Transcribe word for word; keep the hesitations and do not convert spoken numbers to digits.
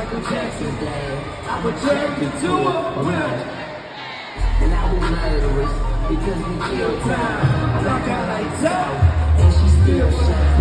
Michael Jackson dad. I would turn you to a winner. And I was murderous because we killed time. Black out like dope, and she still shine.